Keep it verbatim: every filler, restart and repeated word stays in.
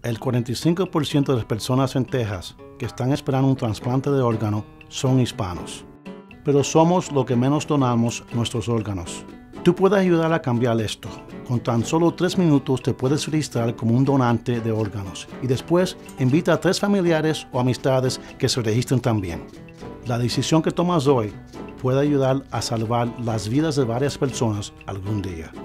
El cuarenta y cinco por ciento de las personas en Texas que están esperando un trasplante de órgano son hispanos. Pero somos los que menos donamos nuestros órganos. Tú puedes ayudar a cambiar esto. Con tan solo tres minutos te puedes registrar como un donante de órganos y después invita a tres familiares o amistades que se registren también. La decisión que tomas hoy puede ayudar a salvar las vidas de varias personas algún día.